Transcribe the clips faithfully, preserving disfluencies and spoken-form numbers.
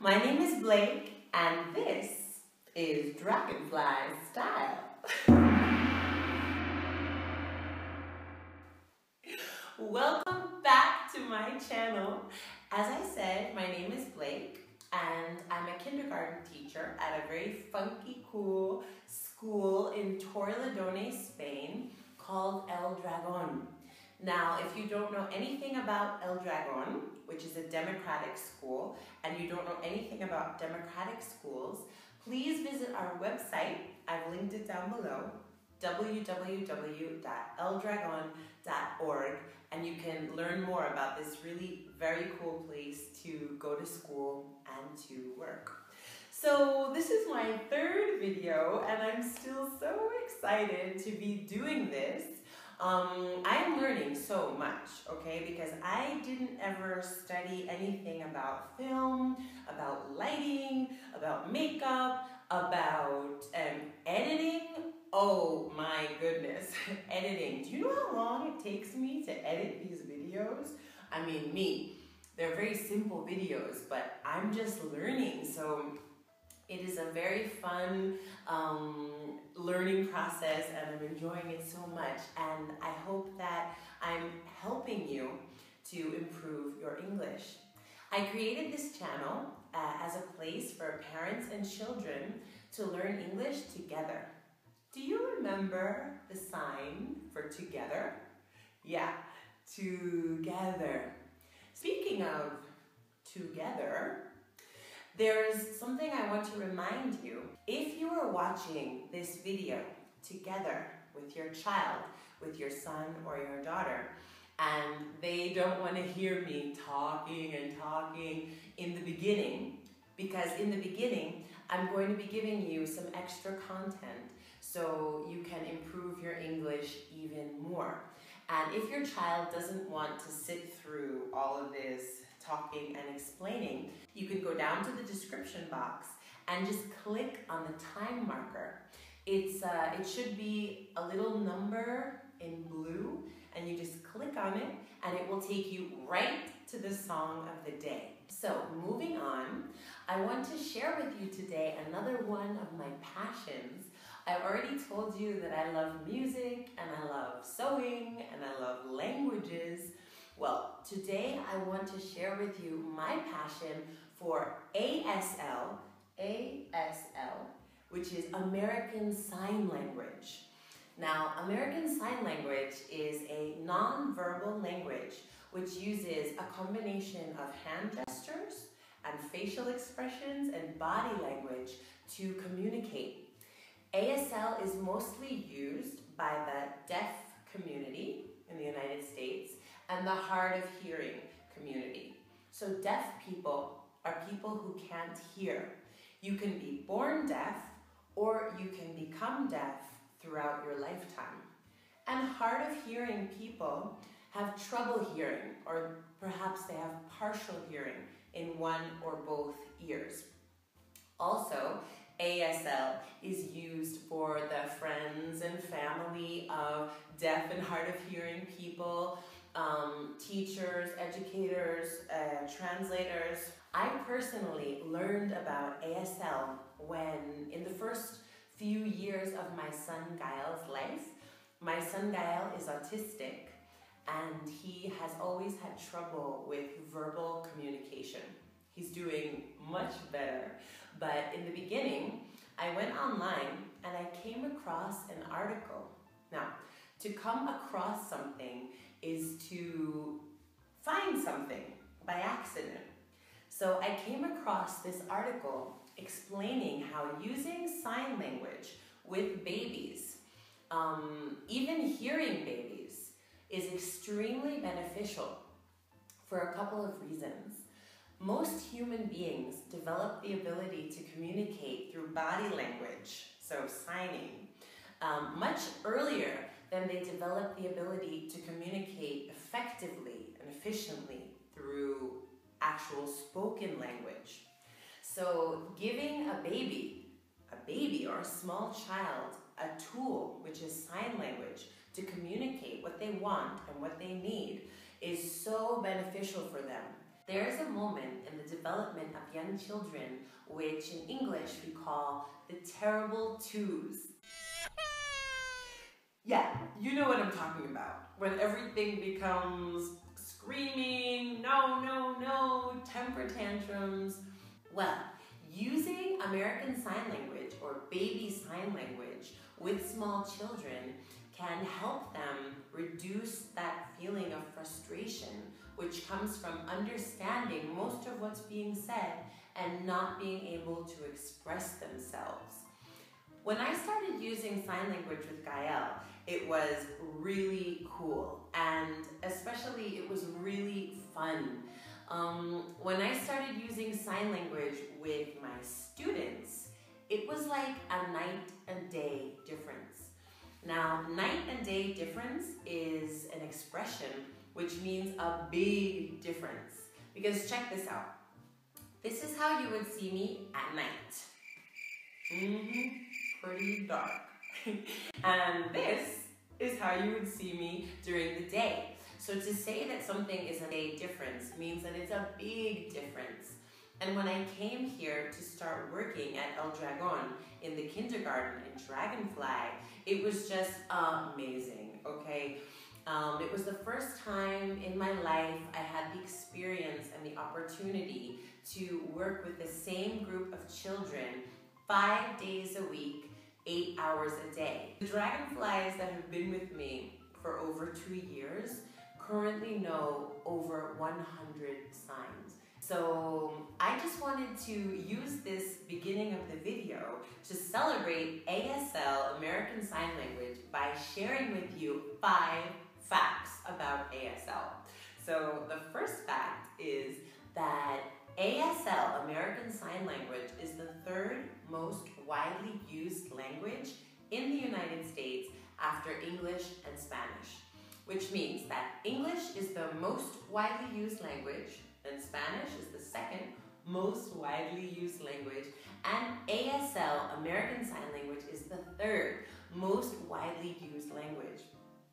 My name is Blake, and this is Dragonfly Style. Welcome back to my channel. As I said, my name is Blake, and I'm a kindergarten teacher at a very funky, cool school in Torrelodones, Spain, called El Dragón. Now, if you don't know anything about El Dragón, which is a democratic school, and you don't know anything about democratic schools, please visit our website. I've linked it down below, w w w dot el dragon dot org, and you can learn more about this really very cool place to go to school and to work. So this is my third video, and I'm still so excited to be doing this. Um, I'm learning so much, okay, because I didn't ever study anything about film, about lighting, about makeup, about um, editing. Oh my goodness, editing. Do you know how long it takes me to edit these videos? I mean, me. They're very simple videos, but I'm just learning, so it is a very fun um, learning process, and I'm enjoying it so much, and I hope that I'm helping you to improve your English. I created this channel uh, as a place for parents and children to learn English together. Do you remember the sign for together? Yeah, together. Speaking of together, there's something I want to remind you. If you are watching this video together with your child, with your son or your daughter, and they don't want to hear me talking and talking in the beginning, because in the beginning, I'm going to be giving you some extra content so you can improve your English even more. And if your child doesn't want to sit through all of this talking and explaining, you can go down to the description box and just click on the time marker. It's uh, it should be a little number in blue, and you just click on it and it will take you right to the song of the day. So moving on, I want to share with you today another one of my passions. I've already told you that I love music, and I love sewing, and I love languages. Well, today I want to share with you my passion for A S L, A S L, which is American Sign Language. Now, American Sign Language is a non-verbal language which uses a combination of hand gestures and facial expressions and body language to communicate. A S L is mostly used by the deaf community in the United States and the hard of hearing community. So deaf people are people who can't hear. You can be born deaf, or you can become deaf throughout your lifetime. And hard of hearing people have trouble hearing, or perhaps they have partial hearing in one or both ears. Also, A S L is used for the friends and family of deaf and hard of hearing people, um, teachers, educators, uh, translators. I personally learned about A S L when, in the first few years of my son Gael's life, my son Gael is autistic, and he has always had trouble with verbal communication. He's doing much better, but in the beginning, I went online and I came across an article. Now, to come across something is to find something by accident. So I came across this article explaining how using sign language with babies, um, even hearing babies, is extremely beneficial for a couple of reasons. Most human beings develop the ability to communicate through body language, so signing, um, much earlier than they develop the ability to communicate effectively and efficiently through actual spoken language. So giving a baby, a baby or a small child, a tool, which is sign language, to communicate what they want and what they need is so beneficial for them. There is a moment in the the development of young children, which in English we call the terrible twos. Yeah, you know what I'm talking about. When everything becomes screaming, no, no, no, temper tantrums. Well, using American Sign Language or baby sign language with small children can help them reduce that feeling of frustration, which comes from understanding most of what's being said and not being able to express themselves. When I started using sign language with Gael, it was really cool, and especially it was really fun. Um, when I started using sign language with my students, it was like a night and day difference. Now, night and day difference is an expression which means a big difference. Because check this out. This is how you would see me at night. Mm-hmm, pretty dark. And this is how you would see me during the day. So to say that something is a day difference means that it's a big difference. And when I came here to start working at El Dragon in the kindergarten in Dragonfly, it was just amazing, okay? Um, it was the first time in my life I had the experience and the opportunity to work with the same group of children five days a week, eight hours a day. The dragonflies that have been with me for over two years currently know over one hundred signs. So I just wanted to use this beginning of the video to celebrate A S L, American Sign Language, by sharing with you five facts about A S L. So the first fact is that A S L, American Sign Language, is the third most widely used language in the United States after English and Spanish, which means that English is the most widely used language, and Spanish is the second most widely used language, and A S L, American Sign Language, is the third most widely used language.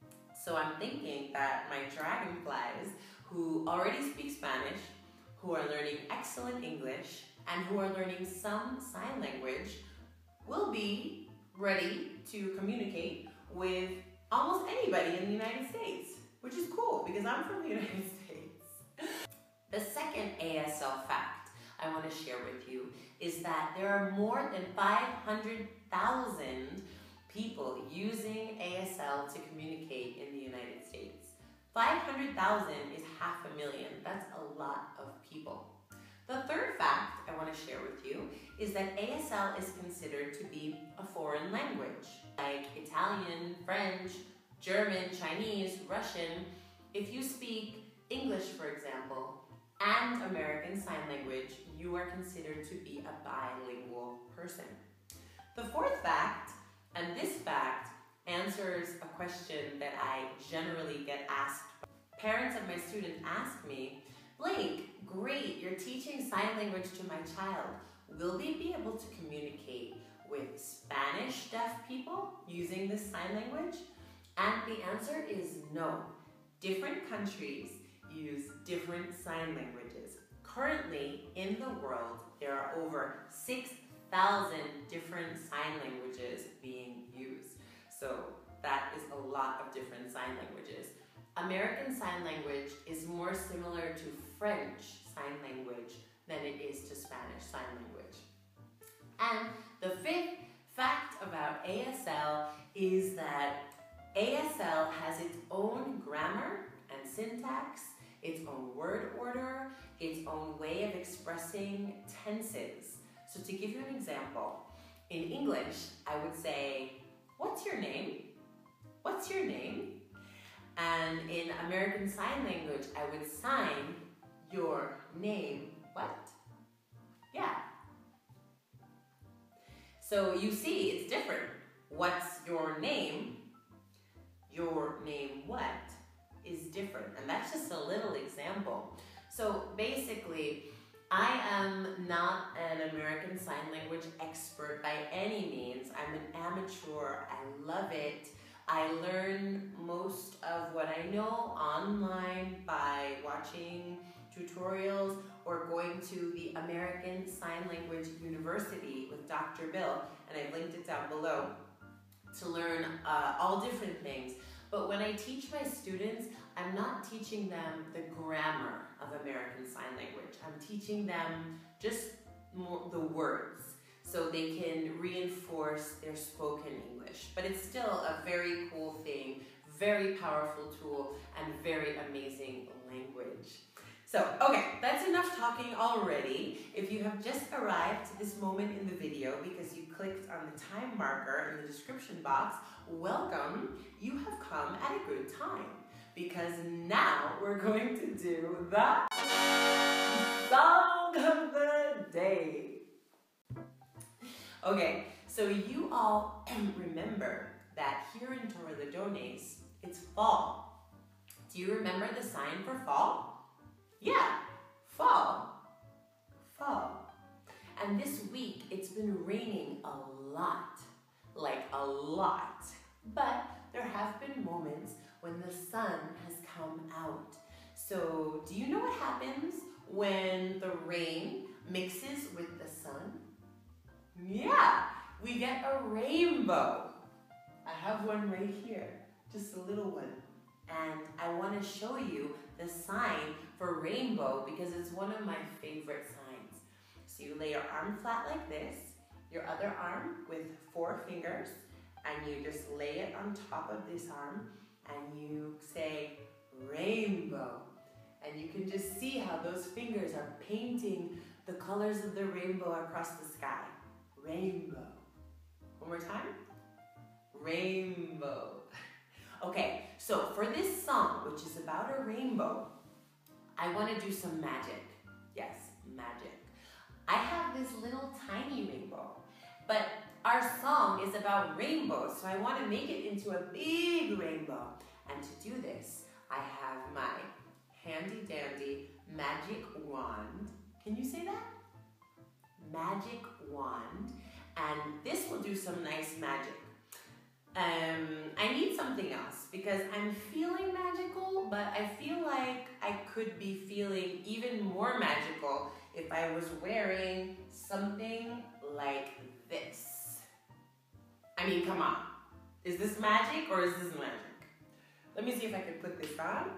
So I'm thinking that my dragonflies who already speak Spanish, who are learning excellent English, and who are learning some sign language will be ready to communicate with almost anybody in the United States, which is cool because I'm from the United States. The second A S L fact I want to share with you is that there are more than five hundred thousand people using A S L to communicate in the United States. five hundred thousand is half a million. That's a lot of people. The third fact I want to share with you is that A S L is considered to be a foreign language, like Italian, French, German, Chinese, Russian. If you speak English, for example, and American Sign Language, you are considered to be a bilingual person. The fourth fact, and this fact answers a question that I generally get asked. Parents of my students ask me, Blake, great, you're teaching sign language to my child. Will they be able to communicate with Spanish deaf people using this sign language? And the answer is no. Different countries use different sign languages. Currently, in the world, there are over six thousand different sign languages being used. So that is a lot of different sign languages. American Sign Language is more similar to French Sign Language than it is to Spanish Sign Language. And the fifth fact about A S L is that A S L has its own grammar and syntax, its own word order, its own way of expressing tenses. So to give you an example, in English, I would say, what's your name? What's your name? And in American Sign Language, I would sign your name, what? Yeah. So you see, it's different. What's your name? Your name what is different. And that's just a little example. So basically, I am not an American Sign Language expert by any means. I'm an amateur. I love it. I learn most of what I know online by watching tutorials or going to the American Sign Language University with Doctor Bill, and I've linked it down below, to learn uh, all different things. But when I teach my students, I'm not teaching them the grammar of American Sign Language. I'm teaching them just more the words so they can reinforce their spoken English. But it's still a very cool thing, very powerful tool, and very amazing language. So, okay, that's enough talking already. If you have just arrived to this moment in the video because you clicked on the time marker in the description box, welcome. You have come at a good time because now we're going to do the song of the day. Okay, so you all remember that here in Torrelodones, it's fall. Do you remember the sign for fall? Yeah, fall, fall. And this week, it's been raining a lot, like a lot. But there have been moments when the sun has come out. So do you know what happens when the rain mixes with the sun? Yeah, we get a rainbow. I have one right here, just a little one. And I want to show you the sign for rainbow because it's one of my favorite signs. So you lay your arm flat like this, your other arm with four fingers, and you just lay it on top of this arm, and you say rainbow. And you can just see how those fingers are painting the colors of the rainbow across the sky. Rainbow. One more time. Rainbow. Okay, so for this song, which is about a rainbow, I want to do some magic. Yes, magic. I have this little tiny rainbow, but our song is about rainbows, so I want to make it into a big rainbow. And to do this, I have my handy dandy magic wand. Can you say that? Magic wand. And this will do some nice magic. Um, I need something else because I'm feeling magical, but I feel like I could be feeling even more magical if I was wearing something like this. I mean, come on. Is this magic or is this magic? Let me see if I can put this on.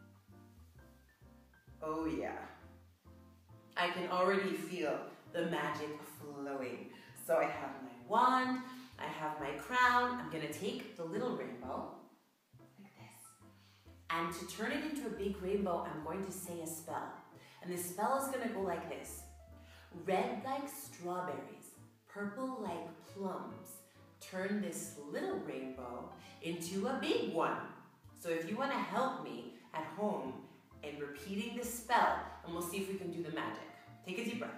Oh yeah. I can already feel the magic flowing. So I have my wand. I have my crown. I'm gonna take the little rainbow, like this. And to turn it into a big rainbow, I'm going to say a spell. And the spell is gonna go like this. Red like strawberries, purple like plums, turn this little rainbow into a big one. So if you wanna help me at home in repeating this spell, and we'll see if we can do the magic. Take a deep breath.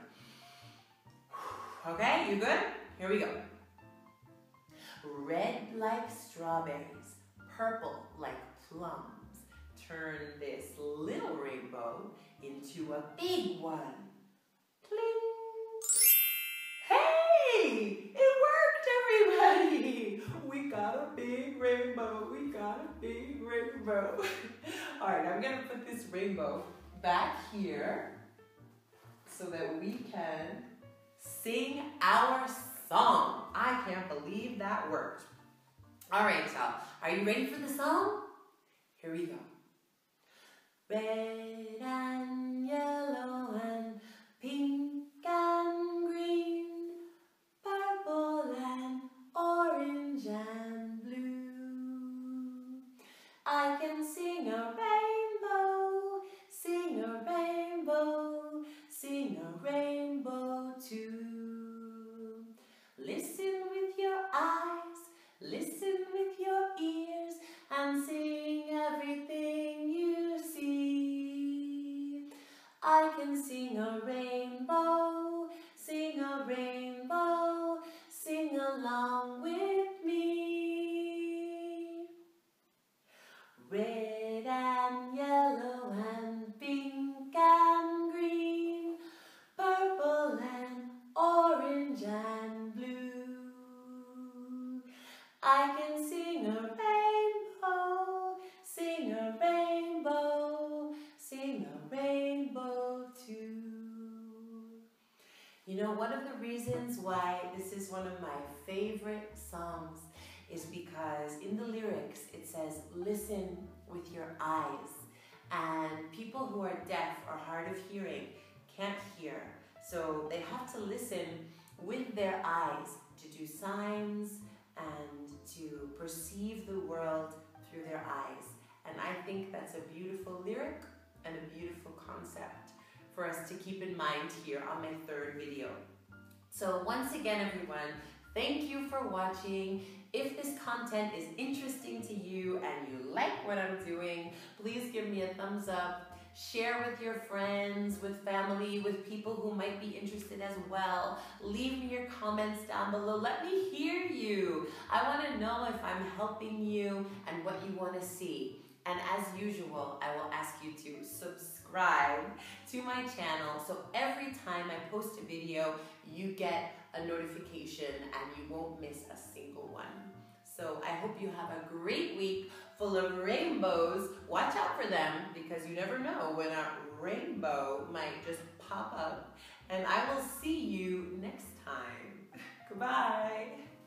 Okay, you good? Here we go. Red like strawberries, purple like plums, turn this little rainbow into a big one. Pling! Hey! It worked, everybody! We got a big rainbow. We got a big rainbow. All right, I'm gonna put this rainbow back here so that we can sing our song. I can't believe that worked. All right, y'all. Are you ready for the song? Here we go. Red and yellow and pink and green, purple and orange and blue. I can sing a rainbow, sing a rainbow, sing a rainbow too. Listen with your eyes, listen with your ears, and sing everything you see. I can You know, one of the reasons why this is one of my favorite songs is because in the lyrics it says, listen with your eyes. And people who are deaf or hard of hearing can't hear. So they have to listen with their eyes to do signs and to perceive the world through their eyes. And I think that's a beautiful lyric and a beautiful concept for us to keep in mind here on my third video. So once again, everyone, thank you for watching. If this content is interesting to you and you like what I'm doing, please give me a thumbs up. Share with your friends, with family, with people who might be interested as well. Leave me your comments down below. Let me hear you. I want to know if I'm helping you and what you want to see. And as usual, I will ask you to subscribe to my channel so every time I post a video, you get a notification and you won't miss a single one. So I hope you have a great week full of rainbows. Watch out for them because you never know when a rainbow might just pop up. And I will see you next time. Goodbye.